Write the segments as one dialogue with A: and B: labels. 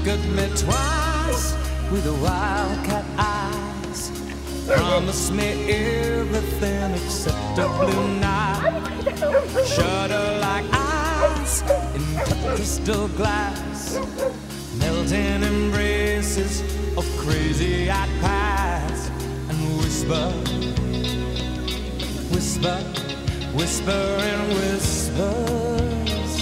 A: Look at me twice with the wildcat eyes. Promise me everything except a blue night. Shudder like ice in crystal glass. Melting embraces of crazy-eyed pies. And whisper, whisper, whisper in whispers.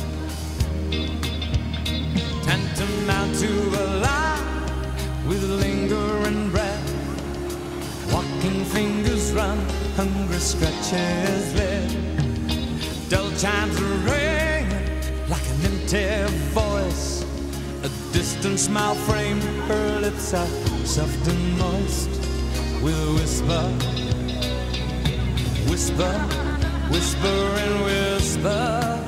A: Tantamount to a lie with lingering breath. Walking fingers run, hungry stretches live. Dull chimes ring like an empty voice. A distant smile framed her lips are soft and moist. We'll whisper, whisper, whisper and whisper.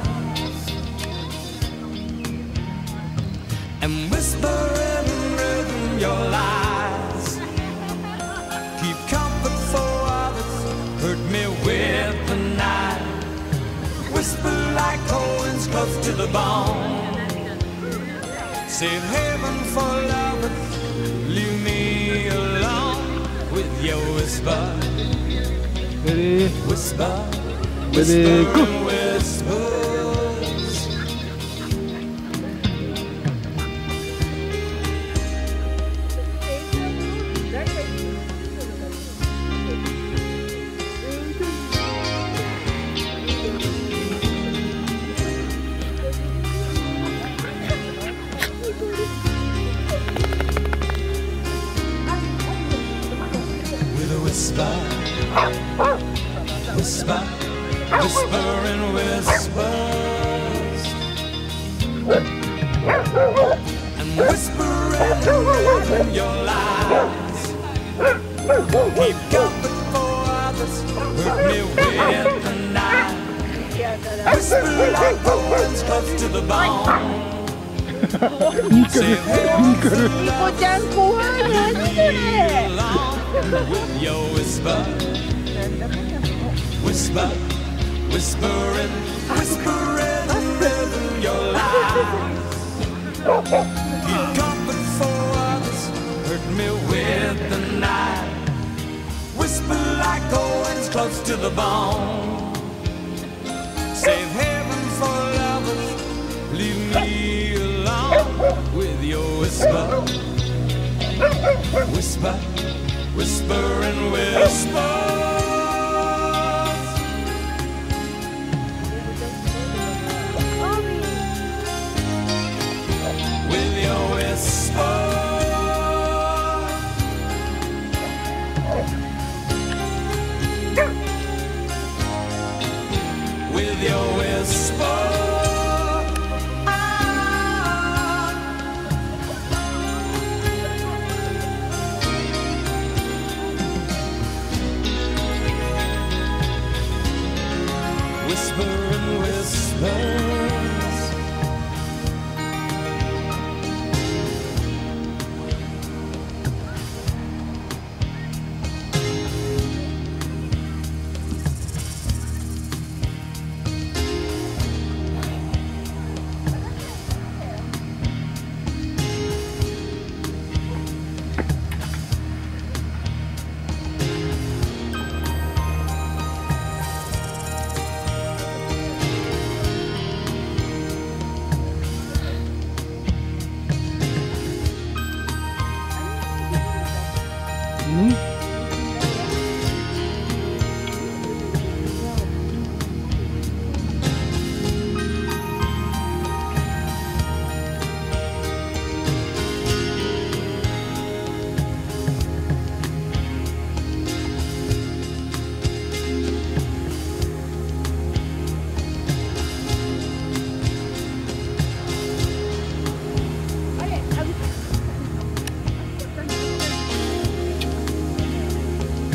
A: And whisper in rhythm your lies. Keep comfort for others, hurt me with the night. Whisper like cold winds close to the bone. Save heaven for lovers, leave me alone with your whisper.
B: Ready?
A: Whisper,
B: Ready,
A: whisper
B: go.
A: and whispers. With a whisper, whisper, whisper and whispers. And whisper in your lies. Keep comfort for others, hurt me with the night. Whisper like the winds close to the bone. Save heaven for lovers, leave me alone with your whisper. Whisper, whispering, whispering in your lies. Keep comfort for others, hurt me with the night. Whisper like the winds close to the bone. Save heaven for lovers, leave me alone with your whisper. Whisper, whisper and whisper. With your whisper. With your whisper. Whisper and whispers.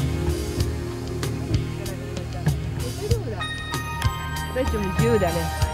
C: 좀 自由だね。